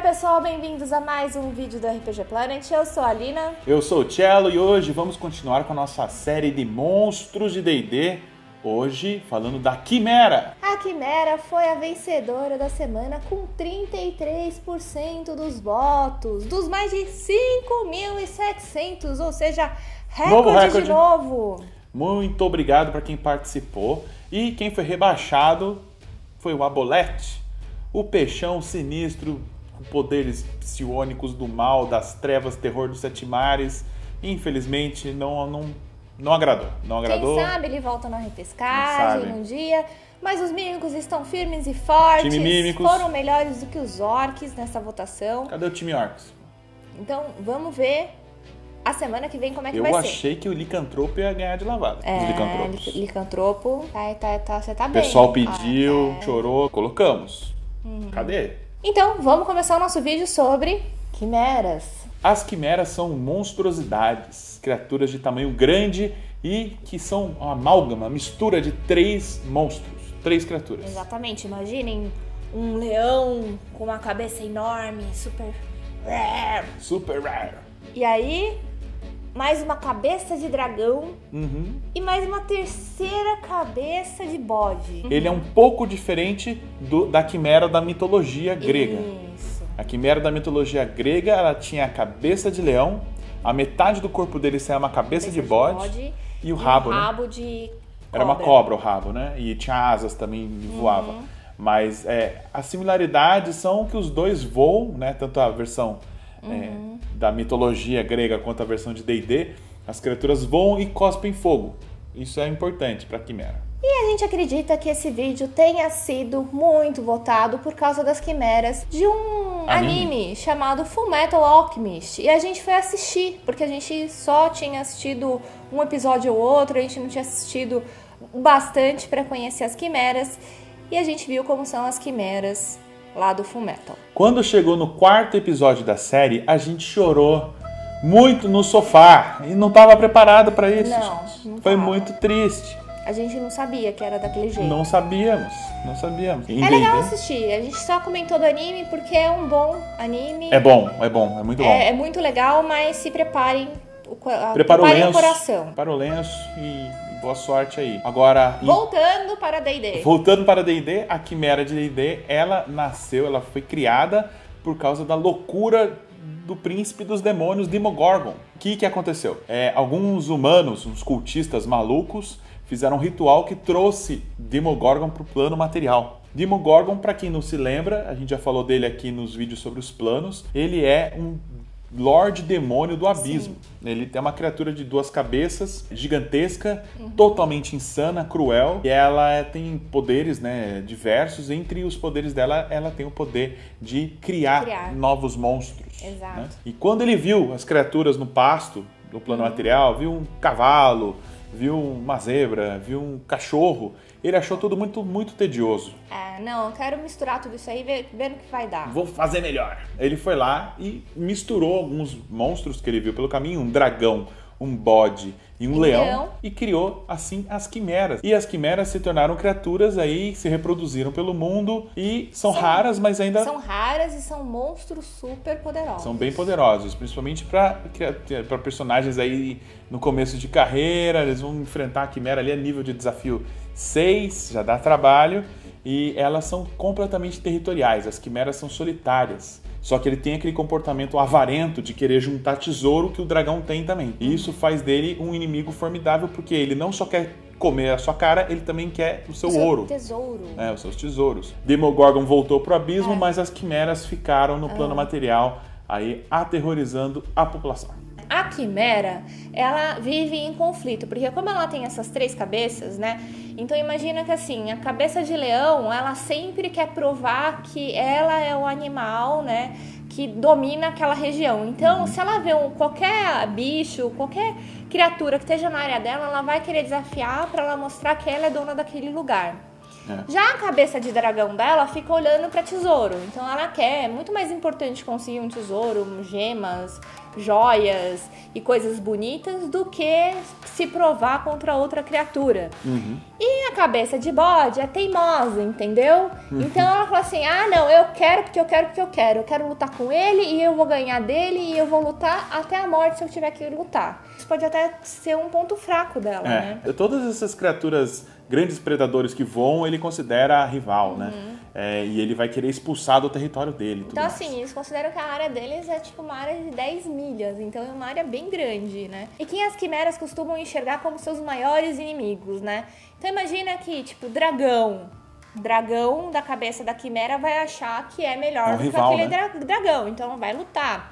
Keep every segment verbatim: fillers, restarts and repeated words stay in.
pessoal, bem-vindos a mais um vídeo do R P G Planet. Eu sou a Alina. Eu sou o Cello e hoje vamos continuar com a nossa série de monstros de D e D. Hoje falando da Quimera. A Quimera foi a vencedora da semana com trinta e três por cento dos votos, dos mais de cinco mil e setecentos, ou seja, recorde, novo recorde de novo. Muito obrigado para quem participou. E quem foi rebaixado foi o Abolete, o peixão sinistro com poderes psionicos do mal, das trevas, terror dos sete mares. Infelizmente não, não, não agradou. Não agradou. Quem sabe ele volta na repescagem um dia. Mas os mímicos estão firmes e fortes. Time mímicos. Foram melhores do que os orcs nessa votação. Cadê o time orcs? Então vamos ver a semana que vem como é que Eu vai ser. Eu achei que o licantropo ia ganhar de lavada. É, os licantropos. Licantropo, tá, tá, tá, você tá bem. bem. O pessoal pediu, ah, é. chorou, colocamos. Uhum. Cadê? Então, vamos começar o nosso vídeo sobre quimeras. As quimeras são monstruosidades, criaturas de tamanho grande e que são uma amálgama, uma mistura de três monstros, três criaturas. Exatamente, imaginem um leão com uma cabeça enorme, super rare. Super rare. E aí, mais uma cabeça de dragão uhum. e mais uma terceira cabeça de bode. Ele é um pouco diferente do, da quimera da mitologia grega. Isso. A quimera da mitologia grega, ela tinha a cabeça de leão, a metade do corpo dele saia uma cabeça, cabeça de, bode, de bode e o rabo, um né? rabo de cobra. Era uma cobra o rabo, né? E tinha asas também, voava. Uhum. Mas é, as similaridades são que os dois voam, né? Tanto a versão uhum. é, da mitologia grega quanto a versão de D e D, as criaturas voam e cospem fogo. Isso é importante para a quimera. E a gente acredita que esse vídeo tenha sido muito votado por causa das quimeras de um anime, anime chamado Fullmetal Alchemist. E a gente foi assistir, porque a gente só tinha assistido um episódio ou outro, a gente não tinha assistido bastante para conhecer as quimeras. E a gente viu como são as quimeras lá do Fullmetal. Quando chegou no quarto episódio da série, a gente chorou muito no sofá e não estava preparado para isso. Não, não Foi tava. muito triste. A gente não sabia que era daquele jeito. Não sabíamos, não sabíamos. É legal assistir, a gente só comentou do anime porque é um bom anime. É bom, é bom, é muito bom. É, é muito legal, mas se preparem, o, Prepara preparem o, lenço, o coração. Prepara o lenço e boa sorte aí. Agora, voltando para D e D. Voltando para D e D, a quimera de D e D, ela nasceu, ela foi criada por causa da loucura do príncipe dos demônios, Demogorgon. O que que aconteceu? É, alguns humanos, uns cultistas malucos, fizeram um ritual que trouxe Demogorgon para o plano material. Demogorgon, para quem não se lembra, a gente já falou dele aqui nos vídeos sobre os planos, ele é um Lorde Demônio do Abismo. Sim. Ele é uma criatura de duas cabeças, gigantesca, uhum. totalmente insana, cruel. E ela tem poderes, né, diversos. Entre os poderes dela, ela tem o poder de criar, criar. novos monstros. Exato. Né? E quando ele viu as criaturas no pasto, no plano uhum. material, viu um cavalo, viu uma zebra, viu um cachorro, ele achou tudo muito, muito tedioso. É, não, eu quero misturar tudo isso aí, ver, ver no que vai dar. Vou fazer melhor. Ele foi lá e misturou alguns monstros que ele viu pelo caminho, um dragão, um bode e um leão, leão, e criou assim as quimeras. E as quimeras se tornaram criaturas aí, se reproduziram pelo mundo e são, são raras, mas ainda... São raras e são monstros super poderosos. São bem poderosos, principalmente para personagens aí no começo de carreira, eles vão enfrentar a quimera ali a nível de desafio seis, já dá trabalho, e elas são completamente territoriais, as quimeras são solitárias. Só que ele tem aquele comportamento avarento de querer juntar tesouro que o dragão tem também. E isso faz dele um inimigo formidável, porque ele não só quer comer a sua cara, ele também quer o seu, o seu ouro. tesouro. É, os seus tesouros. Demogorgon voltou pro abismo, é. mas as quimeras ficaram no plano ah. material, aí aterrorizando a população. A quimera, ela vive em conflito, porque como ela tem essas três cabeças, né? Então imagina que assim, a cabeça de leão, ela sempre quer provar que ela é o animal, né, que domina aquela região. Então, uhum. se ela vê um, qualquer bicho, qualquer criatura que esteja na área dela, ela vai querer desafiar para ela mostrar que ela é dona daquele lugar. É. Já a cabeça de dragão dela fica olhando pra tesouro. Então ela quer, é muito mais importante conseguir um tesouro, gemas, joias e coisas bonitas do que se provar contra outra criatura. Uhum. E a cabeça de bode é teimosa, entendeu? Uhum. Então ela fala assim, ah não, eu quero porque eu quero porque eu quero. Eu quero lutar com ele e eu vou ganhar dele e eu vou lutar até a morte se eu tiver que lutar. Isso pode até ser um ponto fraco dela, é. né? Todas essas criaturas, grandes predadores que voam, ele considera rival, uhum. né? É, e ele vai querer expulsar do território dele. Então, mais. assim, eles consideram que a área deles é tipo uma área de dez milhas. Então, é uma área bem grande, né? E quem as quimeras costumam enxergar como seus maiores inimigos, né? Então, imagina que, tipo, dragão. Dragão da cabeça da quimera vai achar que é melhor é um do rival, que aquele né? dra- dragão. Então, vai lutar.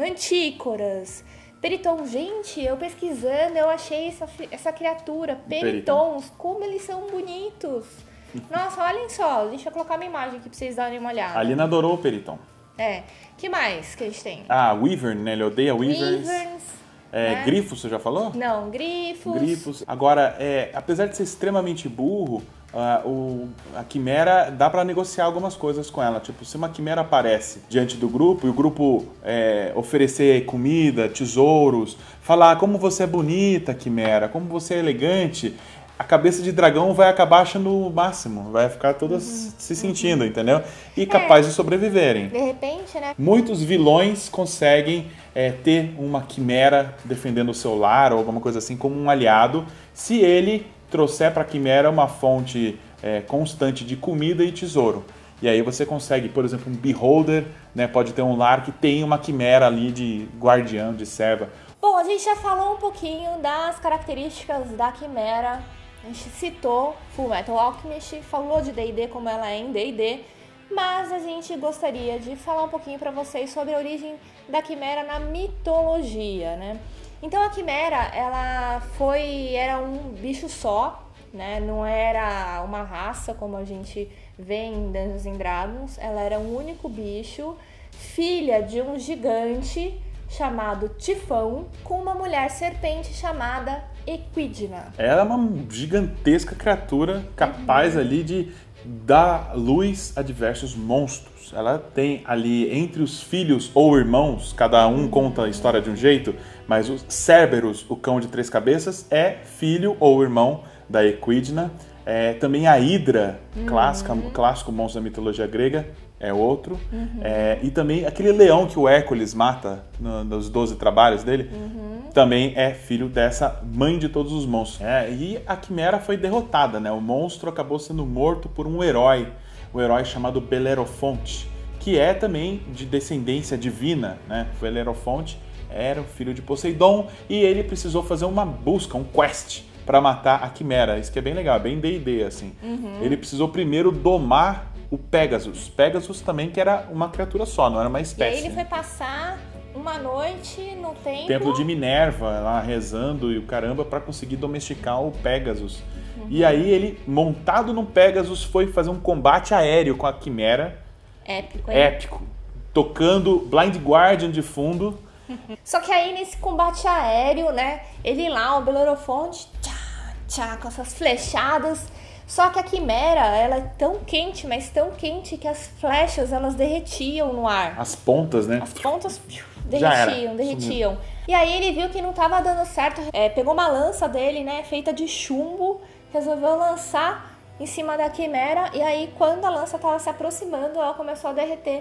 Mantícoras. Peritons. Gente, eu pesquisando, eu achei essa, essa criatura. Peritons. Como eles são bonitos. Nossa, olhem só, deixa eu colocar uma imagem aqui pra vocês darem uma olhada. A Lina adorou o Periton. É. Que mais que a gente tem? Ah, Wyvern, né? Ele odeia Wyverns. Wyverns. É, né? Grifos, você já falou? Não, grifos. Grifos. Agora, é, apesar de ser extremamente burro, uh, o, a quimera dá pra negociar algumas coisas com ela. Tipo, se uma quimera aparece diante do grupo e o grupo é, oferecer comida, tesouros, falar como você é bonita, quimera, como você é elegante, a cabeça de dragão vai acabar achando o máximo, vai ficar toda uhum, se sentindo, uhum. entendeu? E capaz é, de sobreviverem. De repente, né? Muitos vilões conseguem é, ter uma quimera defendendo o seu lar ou alguma coisa assim como um aliado, se ele trouxer para a quimera uma fonte é, constante de comida e tesouro. E aí você consegue, por exemplo, um beholder, né, pode ter um lar que tem uma quimera ali de guardião, de serva. Bom, a gente já falou um pouquinho das características da quimera. A gente citou Fullmetal Alchemist, falou de D e D como ela é em D e D, mas a gente gostaria de falar um pouquinho para vocês sobre a origem da quimera na mitologia, né? Então a quimera, ela foi, era um bicho só, né? Não era uma raça como a gente vê em Dungeons and Dragons, ela era um único bicho, filha de um gigante chamado Tifão, com uma mulher serpente chamada Equidna. Ela é uma gigantesca criatura capaz uhum. ali de dar luz a diversos monstros. Ela tem ali entre os filhos ou irmãos, cada um uhum. conta a história de um jeito, mas o Cerberus, o cão de três cabeças, é filho ou irmão da Equidna. É, também a Hidra, uhum. clássica, clássico monstro da mitologia grega, é outro. Uhum. É, e também aquele leão que o Hércules mata no, nos doze trabalhos dele, uhum. também é filho dessa mãe de todos os monstros. É, e a quimera foi derrotada, né? O monstro acabou sendo morto por um herói, um herói chamado Belerofonte, que é também de descendência divina, né? Belerofonte era o filho de Poseidon e ele precisou fazer uma busca, um quest, para matar a quimera. Isso que é bem legal, é bem D e D, assim. Uhum. Ele precisou primeiro domar o Pegasus. Pegasus também, que era uma criatura só, não era uma espécie. E aí ele foi passar uma noite no templo... Templo de Minerva, lá rezando e o caramba, para conseguir domesticar o Pegasus. Uhum. E aí ele, montado no Pegasus, foi fazer um combate aéreo com a quimera. Épico, hein? Épico. Tocando Blind Guardian de fundo. Só que aí nesse combate aéreo, né, ele lá, o Belerofonte, tchá, tchá, com essas flechadas. Só que a quimera, ela é tão quente, mas tão quente que as flechas, elas derretiam no ar. As pontas, né? As pontas derretiam, derretiam. Sumiu. E aí ele viu que não tava dando certo, é, pegou uma lança dele, né, feita de chumbo, resolveu lançar em cima da quimera. E aí quando a lança tava se aproximando, ela começou a derreter.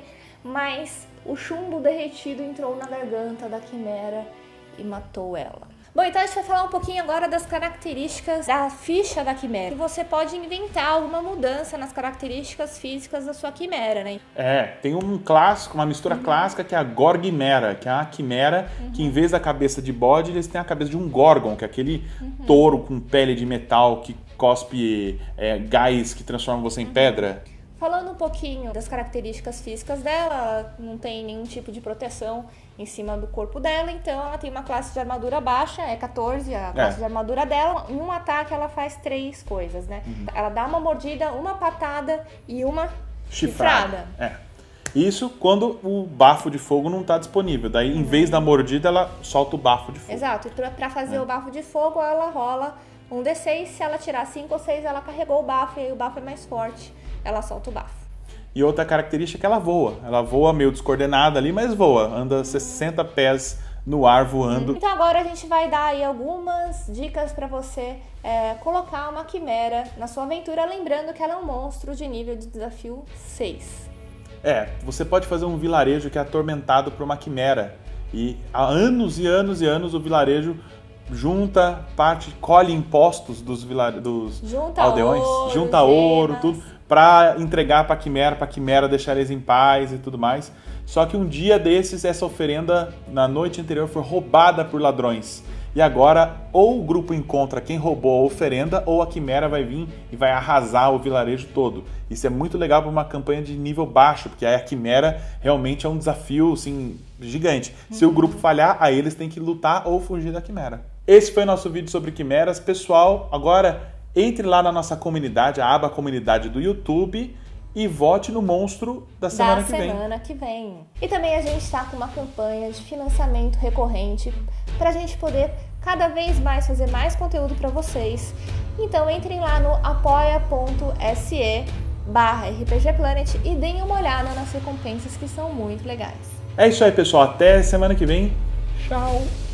Mas o chumbo derretido entrou na garganta da quimera e matou ela. Bom, então a gente vai falar um pouquinho agora das características da ficha da quimera. Você pode inventar alguma mudança nas características físicas da sua quimera, né? É, tem um clássico, uma mistura uhum. clássica que é a Gorgimera, que é a quimera uhum. que em vez da cabeça de bode, eles têm a cabeça de um Gorgon, que é aquele uhum. touro com pele de metal que cospe é, gás que transforma você em uhum. pedra. Falando um pouquinho das características físicas dela, não tem nenhum tipo de proteção em cima do corpo dela, então ela tem uma classe de armadura baixa, é quatorze a classe é. de armadura dela. Em um ataque ela faz três coisas, né? Uhum. Ela dá uma mordida, uma patada e uma chifrada. chifrada. É. Isso quando o bafo de fogo não está disponível. Daí, em vez da mordida, ela solta o bafo de fogo. Exato. E para fazer é. o bafo de fogo, ela rola um D seis, se ela tirar cinco ou seis, ela carregou o bafo, e aí o bafo é mais forte, ela solta o bafo. E outra característica é que ela voa. Ela voa meio descoordenada ali, mas voa. Anda sessenta pés no ar voando. Então agora a gente vai dar aí algumas dicas para você é, colocar uma quimera na sua aventura, lembrando que ela é um monstro de nível de desafio seis. É, você pode fazer um vilarejo que é atormentado por uma quimera. E há anos e anos e anos o vilarejo junta parte, colhe impostos dos, vilare... dos junta aldeões, ouro, junta ouro, tudo, para entregar para a quimera, para a quimera deixar eles em paz e tudo mais. Só que um dia desses, essa oferenda, na noite anterior, foi roubada por ladrões. E agora, ou o grupo encontra quem roubou a oferenda, ou a quimera vai vir e vai arrasar o vilarejo todo. Isso é muito legal para uma campanha de nível baixo, porque aí a quimera realmente é um desafio assim, gigante. Se o grupo falhar, aí eles têm que lutar ou fugir da quimera. Esse foi o nosso vídeo sobre quimeras. Pessoal, agora entre lá na nossa comunidade, a aba comunidade do YouTube, e vote no monstro da semana da que vem. semana que vem. E também a gente está com uma campanha de financiamento recorrente para a gente poder cada vez mais fazer mais conteúdo para vocês. Então entrem lá no apoia.se barra rpgplanet e deem uma olhada nas recompensas que são muito legais. É isso aí, pessoal. Até semana que vem. Tchau!